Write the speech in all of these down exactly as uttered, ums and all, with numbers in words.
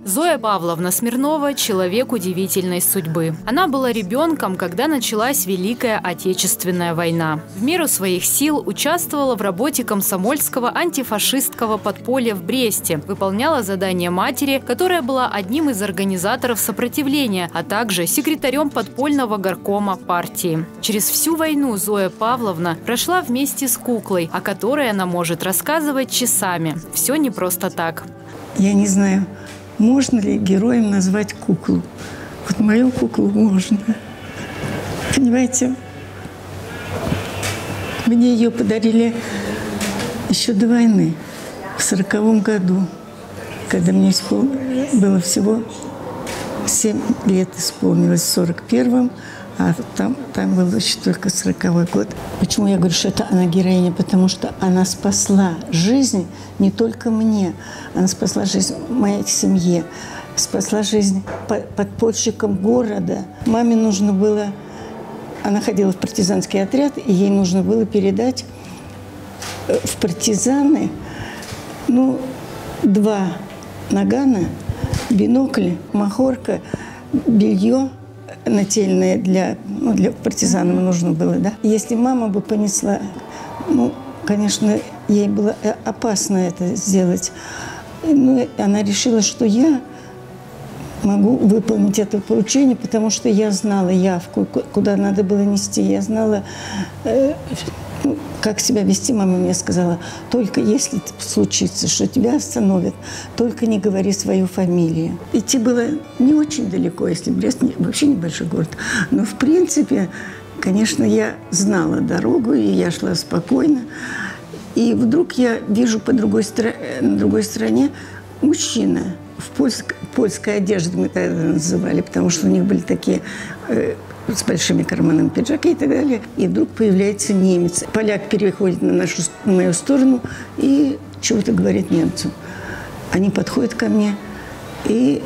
Зоя Павловна Смирнова – человек удивительной судьбы. Она была ребенком, когда началась Великая Отечественная война. В меру своих сил участвовала в работе комсомольского антифашистского подполья в Бресте, выполняла задания матери, которая была одним из организаторов сопротивления, а также секретарем подпольного горкома партии. Через всю войну Зоя Павловна прошла вместе с куклой, о которой она может рассказывать часами. Все не просто так. Я не знаю, можно ли героем назвать куклу. Вот мою куклу можно. Понимаете, мне ее подарили еще до войны, в сороковом году, когда мне испол... было всего семь лет исполнилось, в сорок первом, а там, там был еще только сороковой год. Почему я говорю, что это она героиня? Потому что она спасла жизнь не только мне, она спасла жизнь моей семье, спасла жизнь подпольщикам города. Маме нужно было, она ходила в партизанский отряд, и ей нужно было передать в партизаны, ну, два нагана, бинокль, махорка, белье нательное для, ну, для партизанам нужно было, да. Если мама бы понесла, ну, конечно, ей было опасно это сделать. Ну, она решила, что я могу выполнить это поручение, потому что я знала явку, куда надо было нести. Я знала, э, как себя вести. Мама мне сказала, только если случится, что тебя остановят, только не говори свою фамилию. Идти было не очень далеко, если Брест вообще небольшой город. Но, в принципе, конечно, я знала дорогу, и я шла спокойно. И вдруг я вижу по другой, стор... на другой стороне мужчина в польск... польской одежде, мы тогда называли, потому что у них были такие э, с большими карманами пиджаки и так далее. И вдруг появляется немец. Поляк переходит на, нашу, на мою сторону и чего-то говорит немцу. Они подходят ко мне, и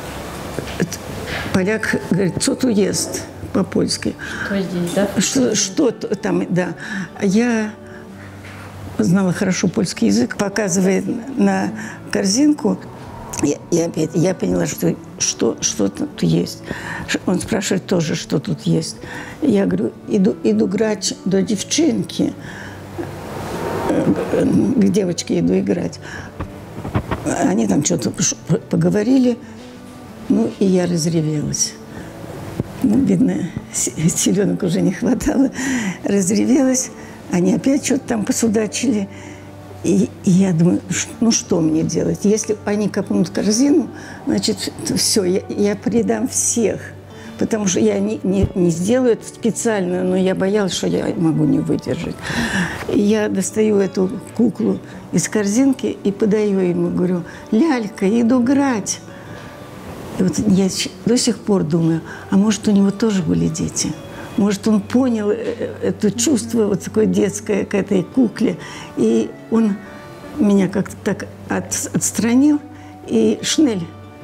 поляк говорит, что тут ест по-польски. Что здесь, да? Что, что там, да. Я знала хорошо польский язык, показывает на корзинку. Я, я опять, я поняла, что, что, что тут есть. Он спрашивает тоже, что тут есть. Я говорю, иду, иду играть до девчонки. К девочке иду играть. Они там что-то поговорили, ну, и я разревелась. Ну, видно, силенок уже не хватало. Разревелась. Они опять что-то там посудачили. И, и я думаю, ну что мне делать? Если они копнут корзину, значит, все, я, я предам всех. Потому что я не, не, не сделаю это специально, но я боялась, что я могу не выдержать. И я достаю эту куклу из корзинки и подаю ему, говорю, лялька, иду играть. И вот я до сих пор думаю, а может, у него тоже были дети? Может, он понял это чувство вот такое детское к этой кукле. И он меня как-то так от, отстранил. И шнель,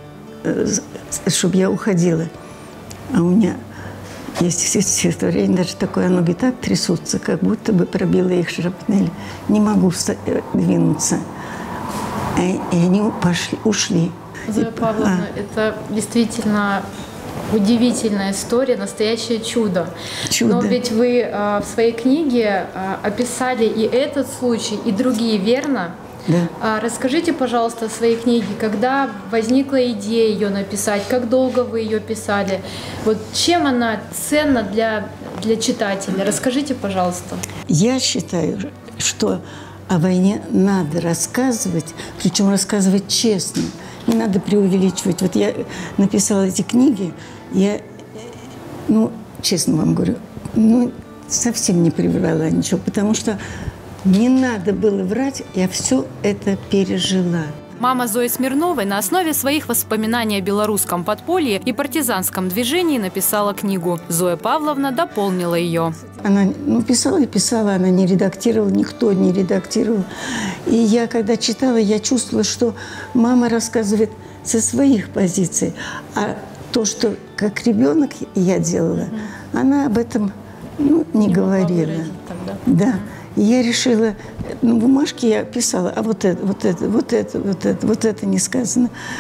чтобы я уходила. А у меня есть стихотворение, даже такое, ноги так трясутся, как будто бы пробила их шрапнель. Не могу двинуться. И они пошли, ушли. Зоя Павловна, а. это действительно удивительная история, настоящее чудо. чудо. Но ведь вы э, в своей книге э, описали и этот случай, и другие, верно? Да. А, расскажите, пожалуйста, о своей книге, когда возникла идея ее написать, как долго вы ее писали, вот чем она ценна для, для читателя? Расскажите, пожалуйста. Я считаю, что о войне надо рассказывать, причем рассказывать честно. Не надо преувеличивать. Вот я написала эти книги, я, ну, честно вам говорю, ну, совсем не приврала ничего, потому что не надо было врать, я все это пережила. Мама Зои Смирновой на основе своих воспоминаний о белорусском подполье и партизанском движении написала книгу. Зоя Павловна дополнила ее. Она, ну, писала и писала, она не редактировала, никто не редактировал. И я, когда читала, я чувствовала, что мама рассказывает со своих позиций. А то, что как ребенок я делала, mm-hmm. она об этом, ну, не, не говорила. Тогда. Да. И я решила, на бумажке я писала, а вот это, вот это, вот это, вот это, вот это не сказано.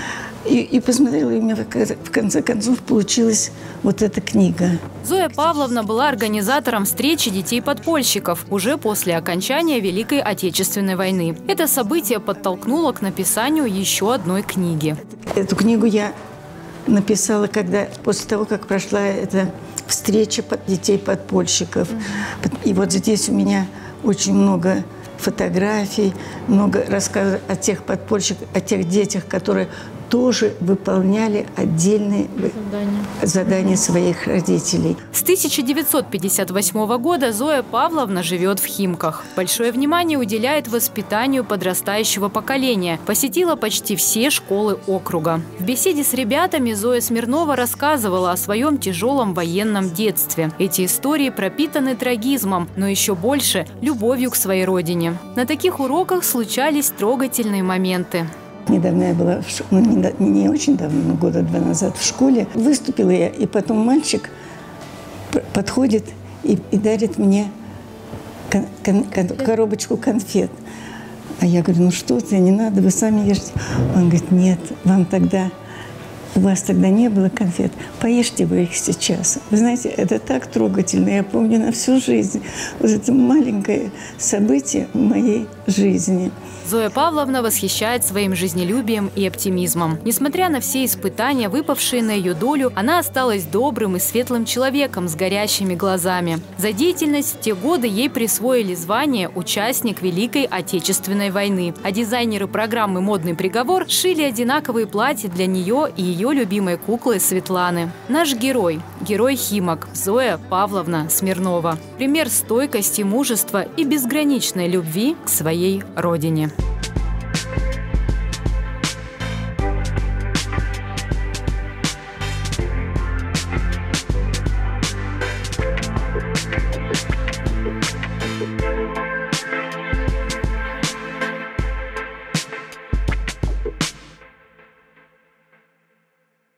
И, и посмотрела, и у меня в конце концов получилась вот эта книга. Зоя Павловна была организатором встречи детей-подпольщиков уже после окончания Великой Отечественной войны. Это событие подтолкнуло к написанию еще одной книги. Эту книгу я написала, когда, после того, как прошла эта встреча детей-подпольщиков. И вот здесь у меня очень много фотографий, много рассказов о тех подпольщиках, о тех детях, которые тоже выполняли отдельные задания, задания своих родителей. С тысяча девятьсот пятьдесят восьмого года Зоя Павловна живет в Химках. Большое внимание уделяет воспитанию подрастающего поколения. Посетила почти все школы округа. В беседе с ребятами Зоя Смирнова рассказывала о своем тяжелом военном детстве. Эти истории пропитаны трагизмом, но еще больше – любовью к своей родине. На таких уроках случались трогательные моменты. Недавно я была, в ш... ну, не, не очень давно, но года два назад в школе. Выступила я, и потом мальчик подходит и, и дарит мне кон кон кон коробочку конфет. А я говорю, ну что ты, не надо, вы сами ешьте. Он говорит, нет, вам тогда, у вас тогда не было конфет, поешьте вы их сейчас. Вы знаете, это так трогательно, я помню на всю жизнь. Вот это маленькое событие в моей жизни. Зоя Павловна восхищает своим жизнелюбием и оптимизмом. Несмотря на все испытания, выпавшие на ее долю, она осталась добрым и светлым человеком с горящими глазами. За деятельность в те годы ей присвоили звание «Участник Великой Отечественной войны». А дизайнеры программы «Модный приговор» шили одинаковые платья для нее и ее любимой куклы Светланы. Наш герой – герой Химок Зоя Павловна Смирнова. Пример стойкости, мужества и безграничной любви к своей родине.